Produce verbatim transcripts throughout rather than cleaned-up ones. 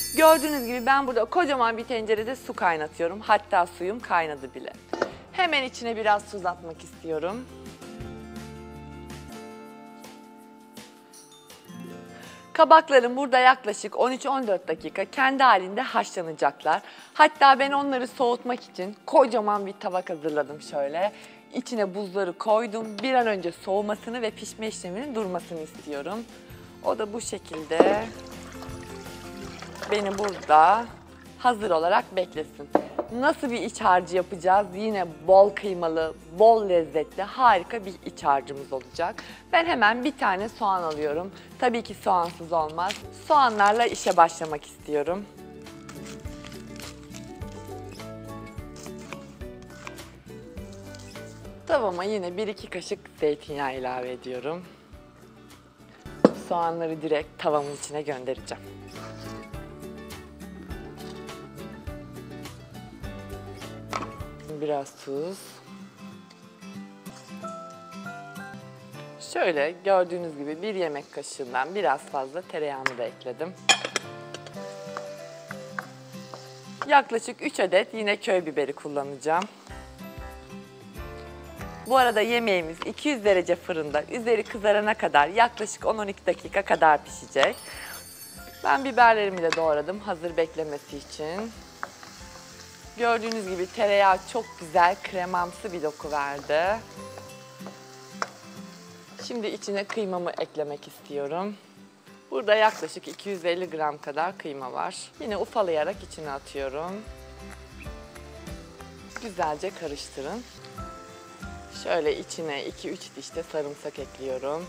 Gördüğünüz gibi ben burada kocaman bir tencerede su kaynatıyorum. Hatta suyum kaynadı bile. Hemen içine biraz tuz atmak istiyorum. Kabaklarım burada yaklaşık on üç on dört dakika kendi halinde haşlanacaklar. Hatta ben onları soğutmak için kocaman bir tabak hazırladım şöyle. İçine buzları koydum. Bir an önce soğumasını ve pişme işleminin durmasını istiyorum. O da bu şekilde beni burada hazır olarak beklesin. Nasıl bir iç harcı yapacağız? Yine bol kıymalı, bol lezzetli, harika bir iç harcımız olacak. Ben hemen bir tane soğan alıyorum. Tabii ki soğansız olmaz. Soğanlarla işe başlamak istiyorum. Tavama yine bir iki kaşık zeytinyağı ilave ediyorum. Soğanları direkt tavamın içine göndereceğim. Biraz tuz. Şöyle gördüğünüz gibi bir yemek kaşığından biraz fazla tereyağını da ekledim. Yaklaşık üç adet yine köy biberi kullanacağım. Bu arada yemeğimiz iki yüz derece fırında üzeri kızarana kadar yaklaşık on on iki dakika kadar pişecek. Ben biberlerimi de doğradım hazır beklemesi için. Gördüğünüz gibi tereyağı çok güzel kremamsı bir doku verdi. Şimdi içine kıymamı eklemek istiyorum. Burada yaklaşık iki yüz elli gram kadar kıyma var. Yine ufalayarak içine atıyorum. Güzelce karıştırın. Şöyle içine iki üç diş de sarımsak ekliyorum.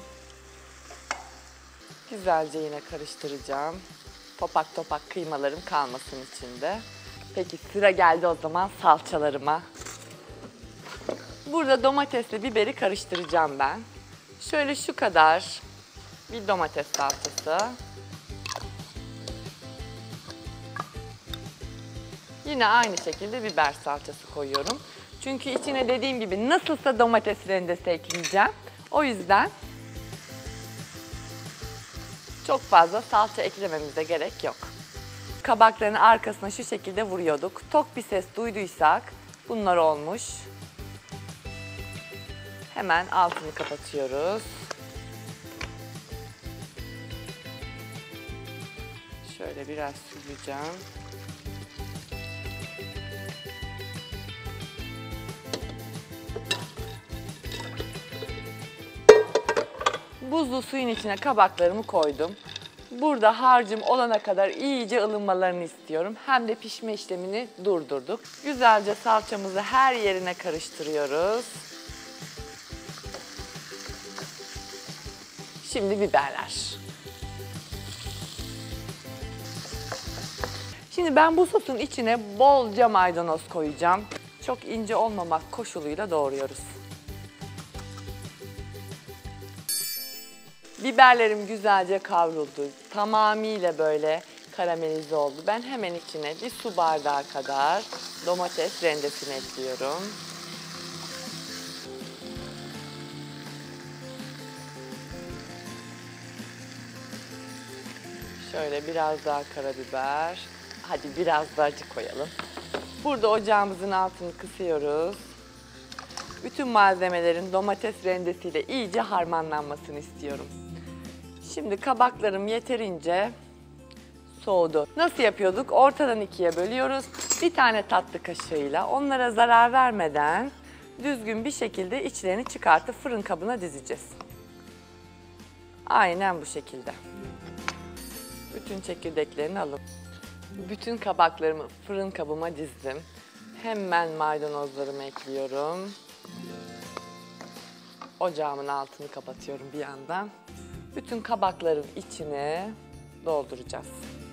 Güzelce yine karıştıracağım. Topak topak kıymalarım kalmasın içinde. Peki sıra geldi o zaman salçalarıma. Burada domatesle biberi karıştıracağım ben. Şöyle şu kadar bir domates salçası. Yine aynı şekilde biber salçası koyuyorum. Çünkü içine dediğim gibi nasılsa domates rendesi ekleyeceğim. O yüzden çok fazla salça eklememize gerek yok. Kabakların arkasına şu şekilde vuruyorduk. Tok bir ses duyduysak bunlar olmuş. Hemen altını kapatıyoruz. Şöyle biraz süreceğim. Buzlu suyun içine kabaklarımı koydum. Burada harcım olana kadar iyice ılınmalarını istiyorum. Hem de pişme işlemini durdurduk. Güzelce salçamızı her yerine karıştırıyoruz. Şimdi biberler. Şimdi ben bu sosun içine bolca maydanoz koyacağım. Çok ince olmamak koşuluyla doğruyoruz. Biberlerim güzelce kavruldu. Tamamıyla böyle karamelize oldu. Ben hemen içine bir su bardağı kadar domates rendesini ekliyorum. Şöyle biraz daha karabiber. Hadi biraz da acı koyalım. Burada ocağımızın altını kısıyoruz. Bütün malzemelerin domates rendesiyle iyice harmanlanmasını istiyorum. Şimdi kabaklarım yeterince soğudu. Nasıl yapıyorduk? Ortadan ikiye bölüyoruz. Bir tane tatlı kaşığıyla onlara zarar vermeden düzgün bir şekilde içlerini çıkartıp fırın kabına dizeceğiz. Aynen bu şekilde. Bütün çekirdeklerini alın. Bütün kabaklarımı fırın kabıma dizdim. Hemen maydanozlarımı ekliyorum. Ocağımın altını kapatıyorum bir yandan. Bütün kabakların içine dolduracağız.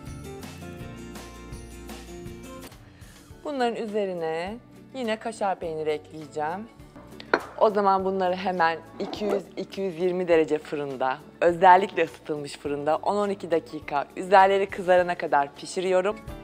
Bunların üzerine yine kaşar peyniri ekleyeceğim. O zaman bunları hemen iki yüz iki yüz yirmi derece fırında, özellikle ısıtılmış fırında on on iki dakika üzerleri kızarana kadar pişiriyorum.